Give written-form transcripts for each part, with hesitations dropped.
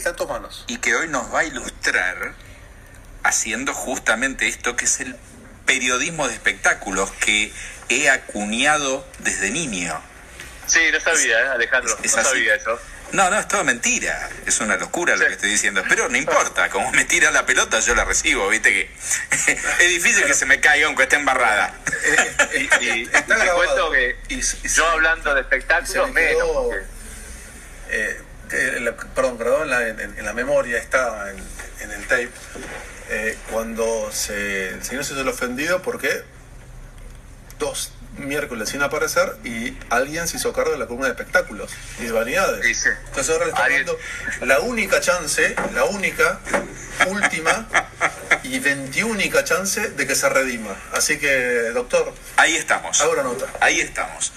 está en tus manos. Y que hoy nos va a ilustrar haciendo justamente esto, que es el periodismo de espectáculos que he acuñado desde niño. Sí, no sabía, Alejandro, no sabía eso. No, es todo mentira. Es una locura lo que estoy diciendo. Pero no importa, como me tira la pelota, yo la recibo, viste que es difícil que se me caiga aunque esté embarrada. Y te cuento que yo hablando de espectáculos menos. Grabado en la memoria, está en el tape, cuando el señor se hizo el ofendido porque 2 miércoles sin aparecer y alguien se hizo cargo de la columna de espectáculos y de vanidades. Sí. Entonces ahora le está dando la única chance, la única, última y 21ª chance de que se redima. Así que, doctor, ahí estamos. hago la nota. Ahí estamos.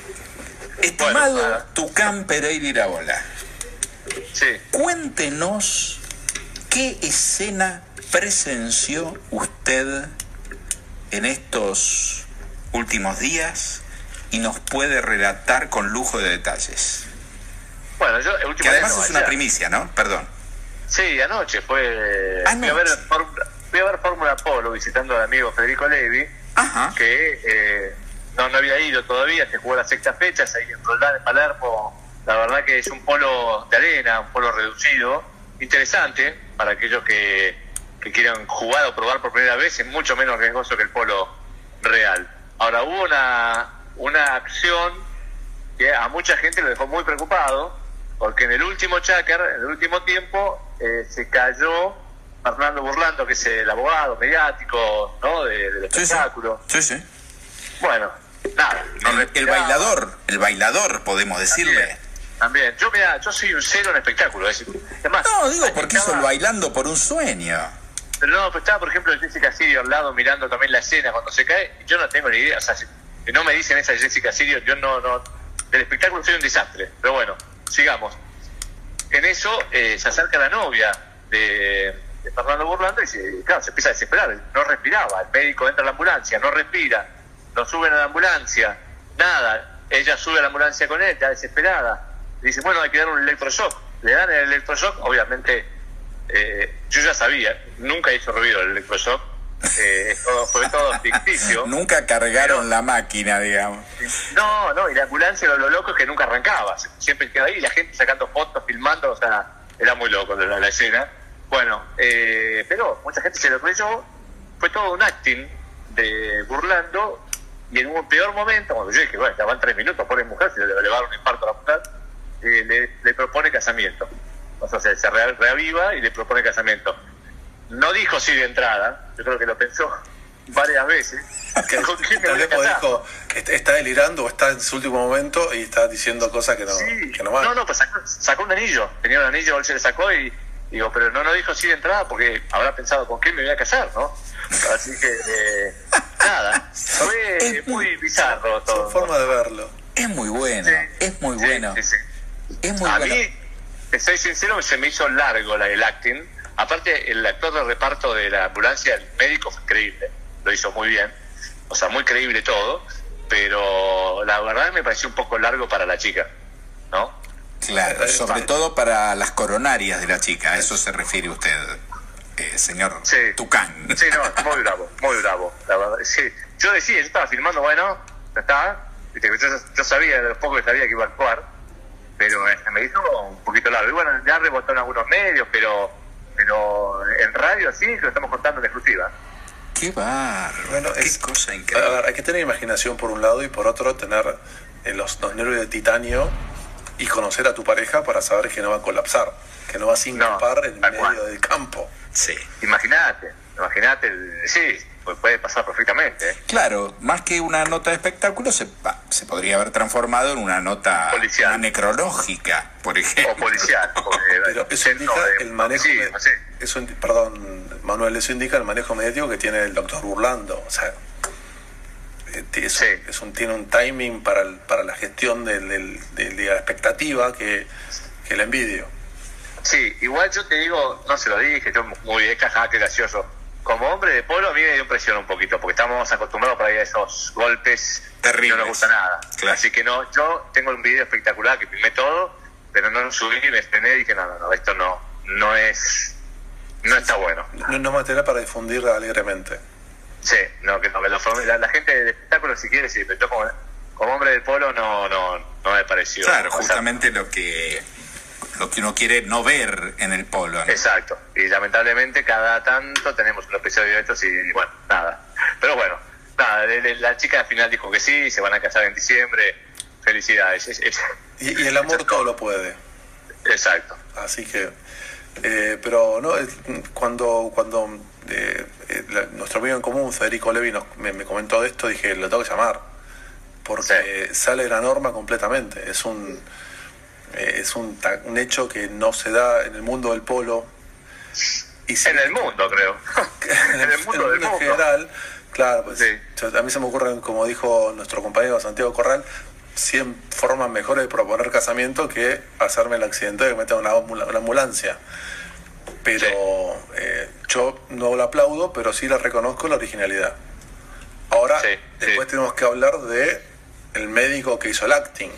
Estimado Tucán Pereira Iraola, sí, cuéntenos qué escena presenció usted en estos últimos días y nos puede relatar con lujo de detalles. Bueno, que además es una primicia, ¿no? Perdón. Sí, anoche fue... Anoche. Fui a ver Fórmula Polo visitando al amigo Federico Levi, que no había ido todavía, se jugó la 6ª fecha, ahí en Roldán, en Palermo. La verdad que es un polo de arena, un polo reducido, interesante para aquellos que quieran jugar o probar por primera vez, es mucho menos riesgoso que el polo real. Ahora, hubo una acción que a mucha gente lo dejó muy preocupado, porque en el último chácar, en el último tiempo, se cayó Fernando Burlando, que es el abogado mediático, ¿no?, del espectáculo. Sí. Bueno, nada. El bailador, podemos decirle. También. Yo soy un cero en espectáculo. Es más, digo, porque hizo el Bailando por un Sueño. Pero no, pues estaba, por ejemplo, Jessica Sirio al lado mirando también la escena cuando se cae. Yo no tengo ni idea. O sea, si no me dicen esa Jessica Sirio, yo no. Del espectáculo soy un desastre. Pero bueno, sigamos. En eso se acerca la novia de Fernando Burlando y se empieza a desesperar. No respiraba. El médico entra a la ambulancia, no respira. Lo suben a la ambulancia. Nada. Ella sube a la ambulancia con él, ya desesperada. Le dice, bueno, hay que dar un electroshock. Le dan el electroshock, obviamente. Yo ya sabía, nunca hizo ruido el electroshock, fue todo ficticio. Nunca cargaron la máquina, digamos. No, y la ambulancia, lo loco es que nunca arrancaba, siempre quedaba ahí, y la gente sacando fotos, filmando, o sea, era muy loco la escena. Bueno, pero mucha gente se lo creyó, fue todo un acting de Burlando, y en un peor momento, cuando yo dije, bueno, ya van 3 minutos, pobre mujer, si le va a dar un infarto a la mujer, le propone casamiento. O sea, se reaviva y le propone casamiento. No dijo sí de entrada, yo creo que lo pensó varias veces. ¿Con quién me voy a casar? Dijo, está delirando o está en su último momento y está diciendo cosas que no van. No, pues sacó un anillo. Tenía un anillo, él se le sacó y digo, pero no dijo sí de entrada porque habrá pensado con quién me voy a casar, ¿no? Así que, nada, fue muy bizarro todo. Su forma de verlo. Es muy bueno, es muy bueno. Sí. Es muy a bueno. mí, te soy sincero, se me hizo largo el acting. Aparte, el actor de reparto de la ambulancia, el médico, fue increíble. Lo hizo muy bien. O sea, muy creíble todo. Pero la verdad me pareció un poco largo para la chica, ¿no? Claro, sobre todo para las coronarias de la chica. A eso se refiere usted, señor Tucán. Sí, no, muy bravo. La verdad, sí. Yo estaba filmando, bueno, ya está. Yo sabía, de los pocos que sabía que iba a actuar. Pero me hizo un poquito largo. Y bueno, ya rebotó en algunos medios, pero en radio sí, lo estamos contando en exclusiva. ¡Qué bárbaro! Bueno, qué cosa increíble. A ver, hay que tener imaginación por un lado y por otro tener los nervios de titanio y conocer a tu pareja para saber que no va a colapsar, que no va a sincopar en medio del campo. Sí. Imagínate, sí, pues puede pasar perfectamente. Claro, más que una nota de espectáculo, se podría haber transformado en una nota policial, necrológica, por ejemplo. O policial. Pero eso indica el manejo... Perdón, Manuel, eso indica el manejo mediático que tiene el doctor Burlando. O sea, tiene un timing para la gestión de la expectativa que la envidio. Sí, igual yo te digo, no se lo dije, yo muy bien, jaja, qué gracioso. Como hombre de polo a mí me dio impresión un poquito, porque estamos acostumbrados para ir a esos golpes terribles. Y no nos gusta nada. Claro. Así que yo tengo un video espectacular que filmé todo, pero no lo subí, me estrené y dije, no, esto no no está bueno. No es material para difundir alegremente. Sí, la gente del espectáculo, si quiere, sí, pero yo como hombre del polo no me pareció. Claro, justamente lo que uno quiere no ver en el polo, ¿no? Exacto, y lamentablemente cada tanto tenemos un episodio de estos y bueno, nada. Pero bueno, nada, la chica al final dijo que sí, se van a casar en diciembre, felicidades. Y el amor todo lo puede. Exacto. Así que, pero no, cuando nuestro amigo en común, Federico Levi, me comentó de esto, dije, lo tengo que llamar, porque sale de la norma completamente. Es un hecho que no se da en el mundo del polo. En el mundo, creo. En el mundo del mundo. En general, claro, pues sí. A mí se me ocurren, como dijo nuestro compañero Santiago Corral, 100 formas mejores de proponer casamiento que hacerme el accidente de que meter una ambulancia. Pero yo no lo aplaudo, pero sí le reconozco la originalidad. Ahora, después tenemos que hablar de el médico que hizo el acting.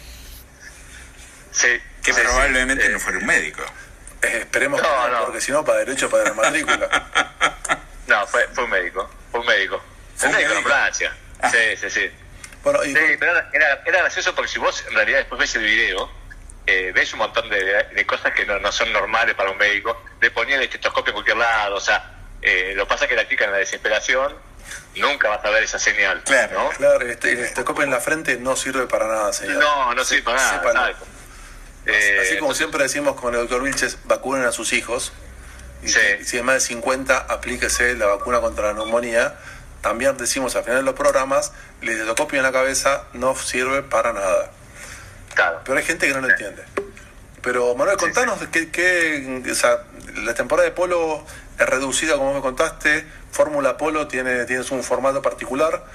Sí. Que probablemente no fuera un médico. Esperemos que no, porque si no, para derecho, para la matrícula. No, fue un médico. El médico de ambulancia. Sí. Bueno, pero era gracioso porque si vos en realidad después ves el video, ves un montón de cosas que no son normales para un médico. Le ponían el estetoscopio en cualquier lado, o sea, lo que pasa es que la chica en la desesperación nunca vas a ver esa señal. Claro, ¿no? Claro, el estetoscopio en la frente no sirve para nada, señor. No sirve para nada. Así como siempre decimos con el doctor Vilches, vacunen a sus hijos. Y si es más de 50, aplíquese la vacuna contra la neumonía. También decimos al final de los programas, el estetoscopio en la cabeza no sirve para nada. Claro. Pero hay gente que no lo entiende. Pero Manuel, contanos o sea, la temporada de polo es reducida, como me contaste. Fórmula Polo tienes un formato particular,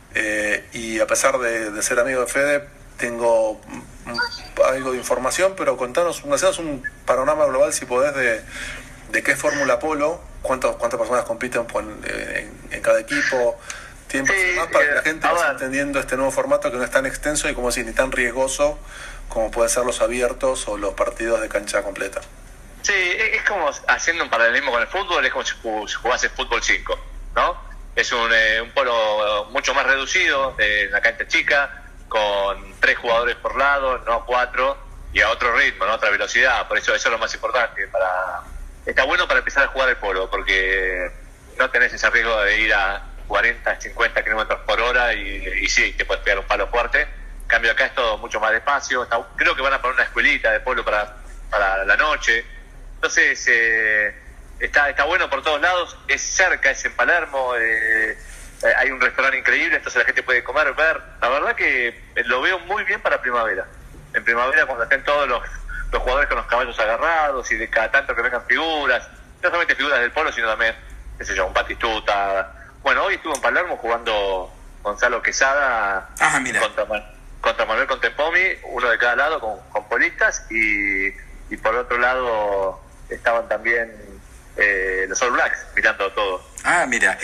y a pesar de ser amigo de Fede, tengo algo de información, pero hacenos un panorama global, si podés, de qué es Fórmula Polo, cuántas personas compiten en cada equipo, tiempo más para que la gente vaya entendiendo este nuevo formato que no es tan extenso y como si ni tan riesgoso como pueden ser los abiertos o los partidos de cancha completa. Sí, es como haciendo un paralelismo con el fútbol, es como si jugase fútbol 5, ¿no? Es un polo mucho más reducido, en la cancha chica, con 3 jugadores por lado, no 4, y a otro ritmo, ¿no? Otra velocidad. Por eso es lo más importante. Está bueno para empezar a jugar el polo, porque no tenés ese riesgo de ir a 40, 50 kilómetros por hora y sí, te puedes pegar un palo fuerte. En cambio acá es todo mucho más despacio. Creo que van a poner una escuelita de polo para la noche. Entonces está bueno por todos lados. Es cerca, es en Palermo. Hay un restaurante increíble, entonces la gente puede comer, ver. La verdad que lo veo muy bien para primavera. En primavera, cuando estén todos los jugadores con los caballos agarrados y de cada tanto que vengan figuras, no solamente figuras del polo, sino también, qué sé yo, un Batistuta. Bueno, hoy estuvo en Palermo jugando Gonzalo Quesada contra Manuel Contempomi, uno de cada lado con polistas, y por otro lado estaban también los All Blacks mirando todo. Ah, mira.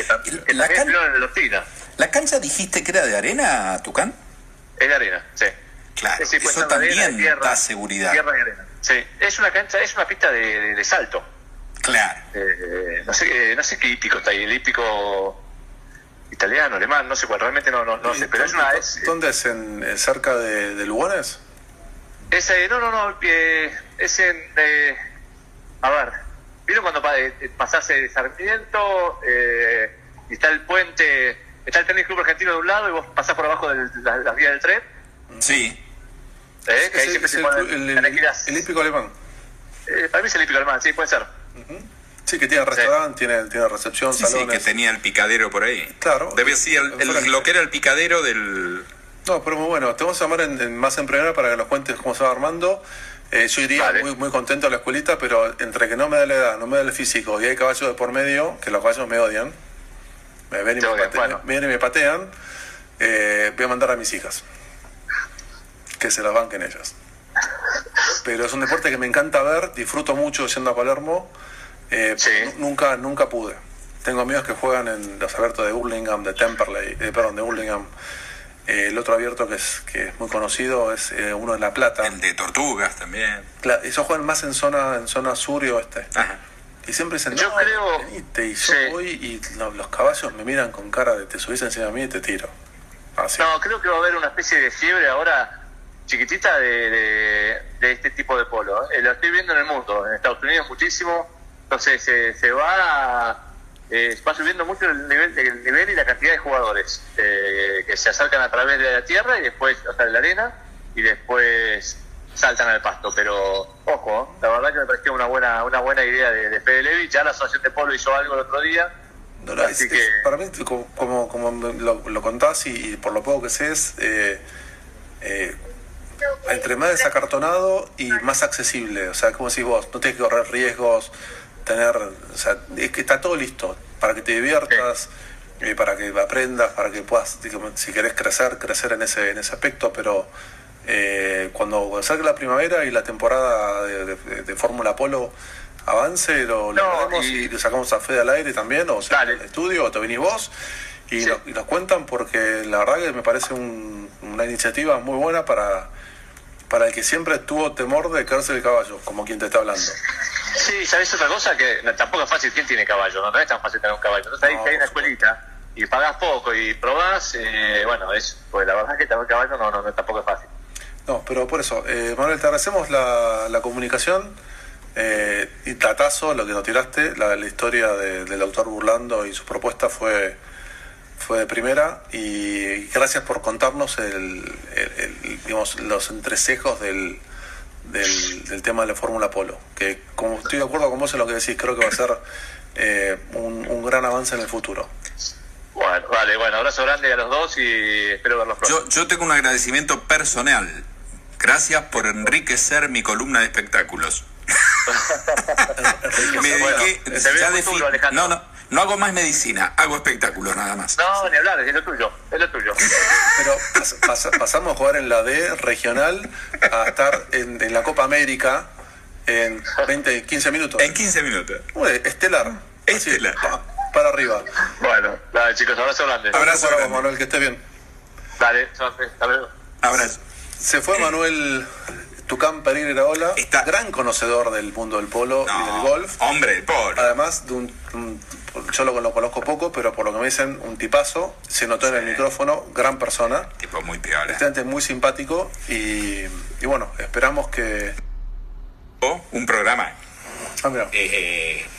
¿La cancha dijiste que era de arena, Tucán? Es de arena, sí. Claro, sí, eso también da seguridad. Tierra y arena. Sí, es una pista de salto. Claro. No sé qué hípico está ahí, el hípico italiano, alemán, no sé cuál, realmente no sé, pero ¿Dónde es? ¿Cerca de Lugones? No, es en... a ver, ¿vieron cuando pasás de Sarmiento y está el puente, está el Tenis Club Argentino de un lado y vos pasás por abajo de las vías del tren? Sí. Que ahí siempre se ponen el hípico alemán. Para mí es el hípico alemán, sí, puede ser. Uh-huh. Sí, que tiene restaurante, tiene recepción, salones. Sí, que tenía el picadero por ahí. Claro. Debe ser lo que era el picadero del... No, pero muy bueno. Te vamos a llamar más en primera para que nos cuentes cómo se va armando. Yo iría muy, muy contento a la escuelita, pero entre que no me da la edad, no me da el físico y hay caballos de por medio, que los caballos me odian, me ven y me patean, voy a mandar a mis hijas. Que se las banquen ellas. Pero es un deporte que me encanta ver, disfruto mucho yendo a Palermo. Nunca pude. Tengo amigos que juegan en los abiertos de Hurlingham, de Temperley, de Hurlingham, El otro abierto que es muy conocido es uno de La Plata. El de Tortugas también. Claro, esos juegan más en zona sur y oeste. Ajá. Y siempre dicen, Yo creo- venite, y yo sí. voy y los caballos me miran con cara de te subís encima de mí y te tiro. Así. No, creo que va a haber una especie de fiebre ahora chiquitita de este tipo de polo. Lo estoy viendo en el mundo, en Estados Unidos muchísimo. Entonces se va subiendo mucho el nivel y la cantidad de jugadores que se acercan a través de la tierra y después, o sea, de la arena, y después saltan al pasto. Pero ojo, la verdad que me pareció una buena idea de Fede Levi. Ya la asociación de polo hizo algo el otro día. No, Así que- para mí, como lo contás y por lo poco que sé, es entre más desacartonado y más accesible. O sea, como decís vos, no tienes que correr riesgos, o sea, es que está todo listo para que te diviertas, para que aprendas, para que puedas, digamos, si querés crecer en ese aspecto, pero cuando salga la primavera y la temporada de Fórmula Polo avance, lo vemos y le sacamos a Fede al aire también, o sea, Dale. al estudio, o te venís vos y, Sí. y nos cuentan, porque la verdad que me parece una iniciativa muy buena para el que siempre tuvo temor de caerse el caballo, como quien te está hablando. Sí, ¿sabes otra cosa? Que tampoco es fácil. ¿Quién tiene caballo? No es tan fácil tener un caballo. Entonces ahí No, hay una por supuesto. escuelita y pagás poco y probás. Bueno, pues la verdad es que tener un caballo no tampoco es fácil. No, pero por eso, Manuel, te agradecemos la comunicación y datazo, lo que nos tiraste, la historia del doctor Burlando y su propuesta fue de primera, y gracias por contarnos digamos, los entrecejos del tema de la Fórmula Polo, que como estoy de acuerdo con vos en lo que decís, creo que va a ser un gran avance en el futuro. Bueno, vale, abrazo grande a los dos y espero verlos pronto. Yo tengo un agradecimiento personal. Gracias por enriquecer mi columna de espectáculos. Me dediqué, se ve ya el futuro, Alejandro. no hago más medicina, hago espectáculos nada más. No, ni hablar, es lo tuyo. Pero pasamos a jugar en la D regional a estar en la Copa América en 15 minutos. En 15 minutos. Estelar. Estelar. Así, para arriba. Bueno, dale chicos, abrazo grande. Abrazo para vos, grande. Manuel, que estés bien. Dale, hasta luego. Abrazo. Se fue Manuel Tucán Pereira Ola, Está- gran conocedor del mundo del polo y del golf. Hombre, el polo. Además de yo lo conozco poco, pero por lo que me dicen, un tipazo. Se notó en el micrófono, gran persona. Tipo muy piola. Bastante muy simpático y bueno, esperamos que... Un programa Ah, mira.